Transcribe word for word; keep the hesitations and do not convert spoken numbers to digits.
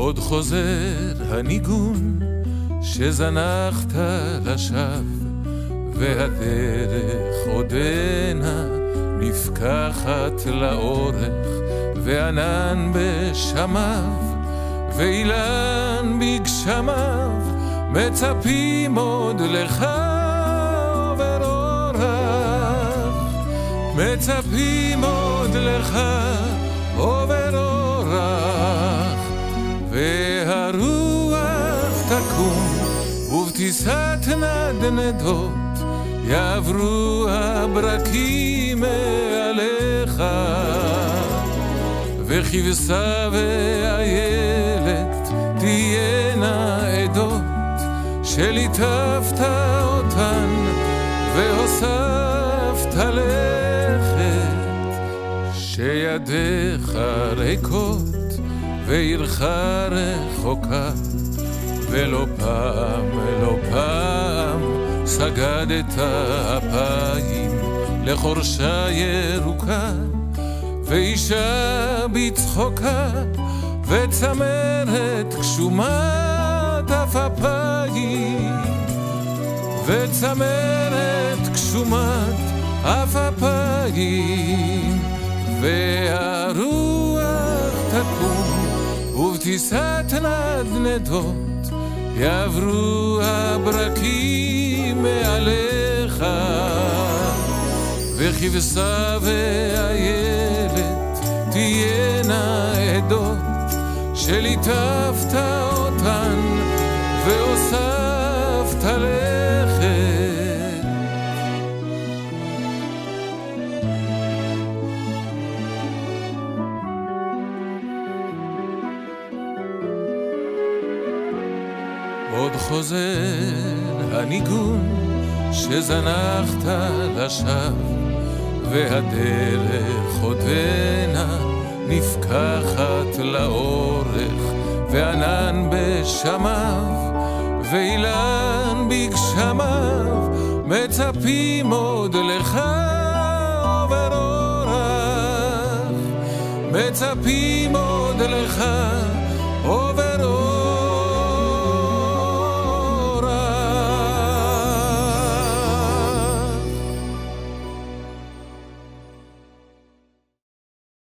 עוד חוזר הניגון שזנחת לשווא, והדרך עודנה נפקחת לאורך, וענן בשמיו ואילן בגשמיו מצפים עוד לך עובר אורח, מצפים עוד לך עובר אורח, והרוח תקום ובטיסת נדנדות יעברו הברקים מעליך, וכבשה ואיילת תהיינה עדות שליטפת אותן והוספת לכת, שידיך ריקות ועירך רחוקה, ולא פעם, לא פעם סגדת אפיים לחורשה ירוקה, ואישה בצחוקה וצמרת קשומת אף אפיים, וצמרת קשומת אף אפיים, והרוח תקום ובטיסת נדנדות יעברו הברקים מעליך, וכבשה ואיילת תהיינה עדות שליטפת אותן והוספת לכת. עוד חוזר הניגון שזנחת לשווא, והדרך עודנה נפקחת לאורך, וענן בשמיו ואילן בגשמיו מצפים עוד לך עובר אורח, מצפים עוד לך עובר אורח,